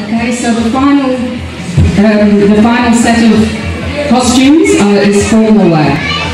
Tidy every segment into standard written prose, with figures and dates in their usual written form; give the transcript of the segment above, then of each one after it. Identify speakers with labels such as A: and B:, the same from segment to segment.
A: Okay, so the final set of costumes is formal wear.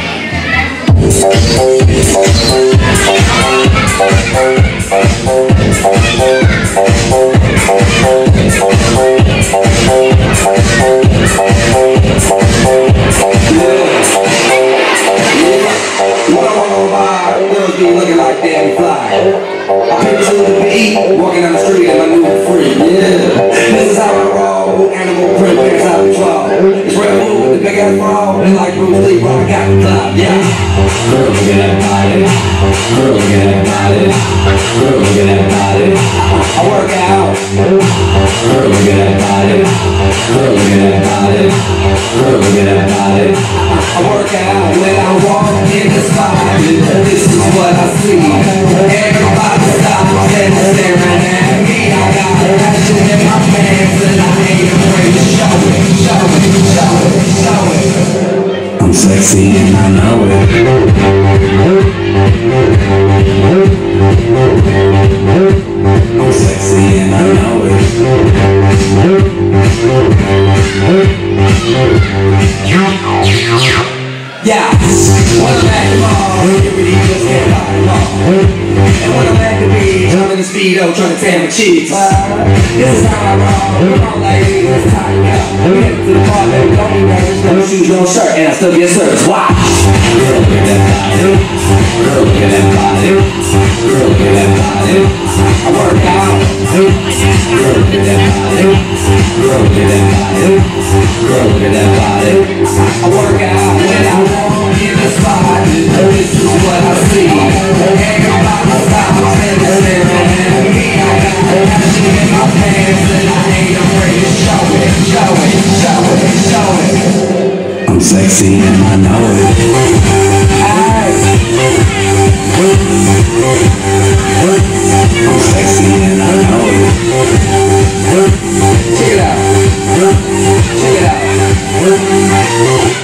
B: Girls be looking like damn fly. I pick to the beat, walking down the street and I move free. Yeah, this is how I roll. Animal print, pants out control. It's Red Bull with the big ass bra. They like Bruce Lee, but I got the club. Yeah. Girl, look at that body. Girl, look at that body. Girl, look at that body. I work out. Girl, look at that body. Girl, look at that body. Girl, look at that body. I work out when I walk in the spot. This is what I see. Everybody stop and staring at me. I got passion in my pants and I ain't afraid to show it, show it, show it, show it. I'm sexy and I know it. I'm sexy and I know it. Yeah, when I'm at the mall, everybody just can't buy them all. And when I'm at the beach, I'm in the speedo trying to tan my cheeks. This is how I roll. Come on, ladies, it's time to go. We head to the bar, baby, don't be nervous. No shoes, no shirt, and I still get service. Watch. Girl, look at that body. Girl, look at that body. Girl, look at that body. I work out. Girl, look at that body. Girl, look at that body. Girl, look at that body. I work out when I walk in the spot. This is what I see. Everybody stop and they're staring at me. I got passion in my pants and I ain't afraid to show it, show it, show it, show it. I'm sexy and I know it. I'm sexy and I know it. Check it out. Check it out.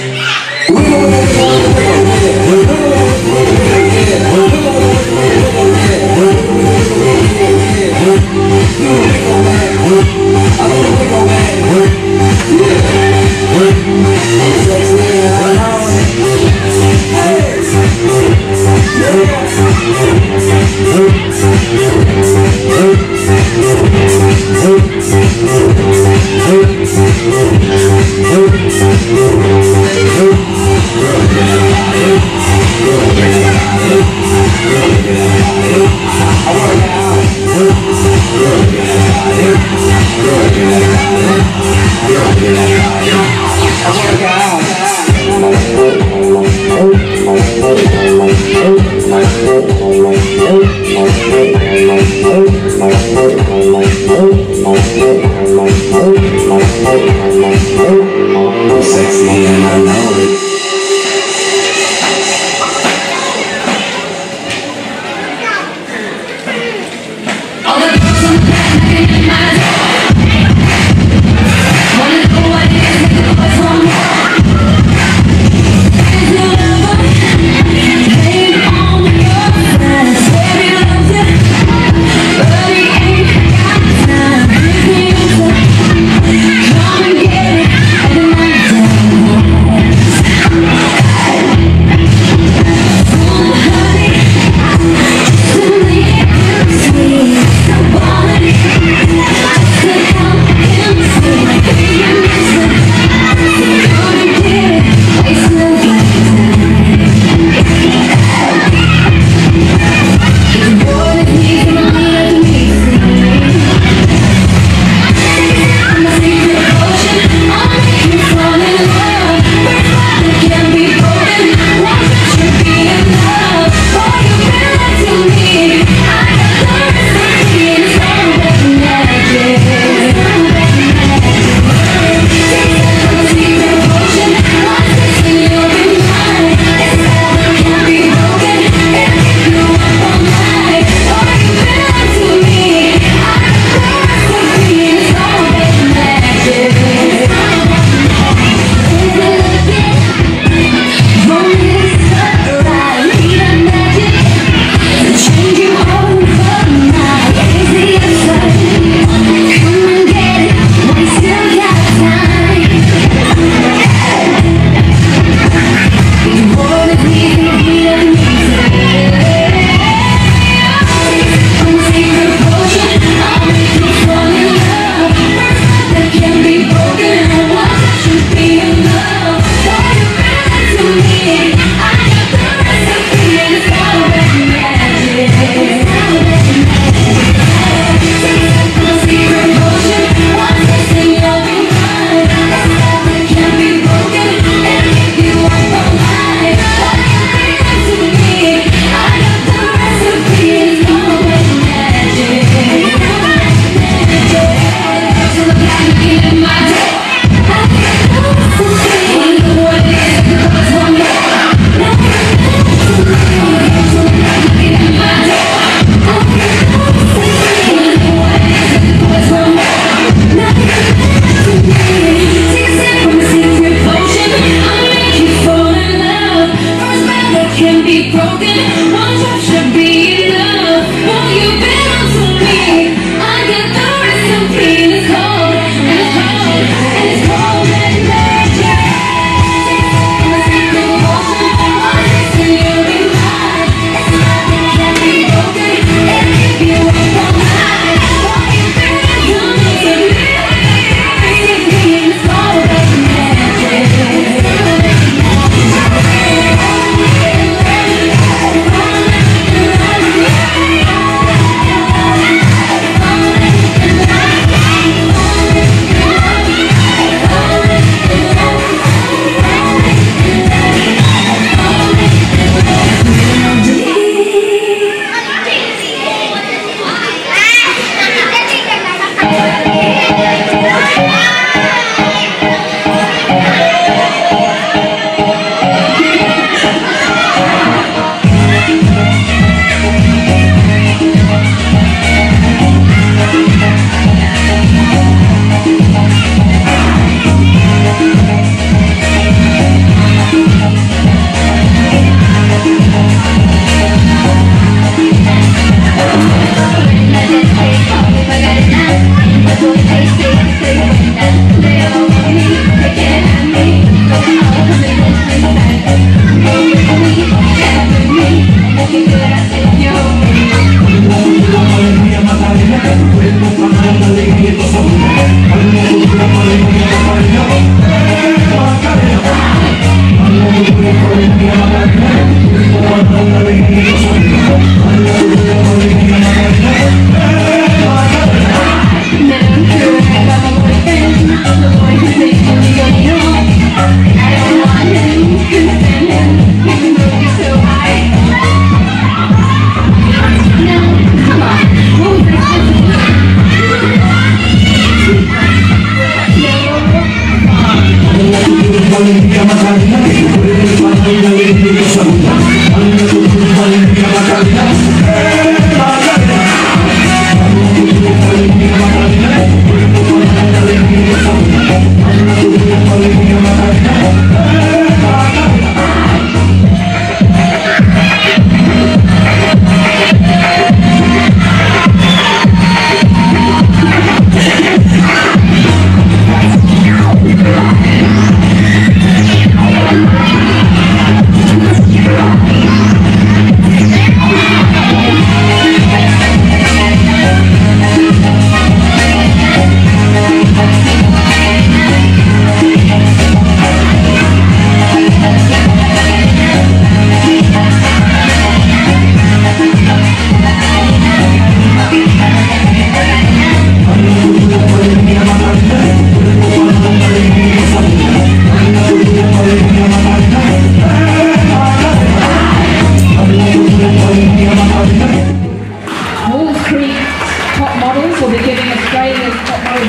B: I'm sexy and I know it.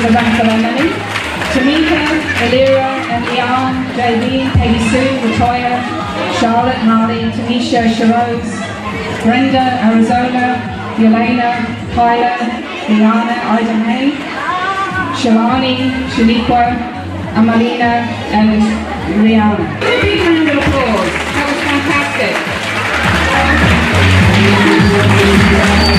C: the rank of Emily. Tamika, Elira, and Leon, JB, Peggy Sue, Latoya, Charlotte, Harley, Tanisha, Sharose, Brenda, Arizona, Yelena, Kyla, Liana, Ida May, Shalani, Shaniqua, Amalina, and Rihanna. Big round of applause. That was fantastic.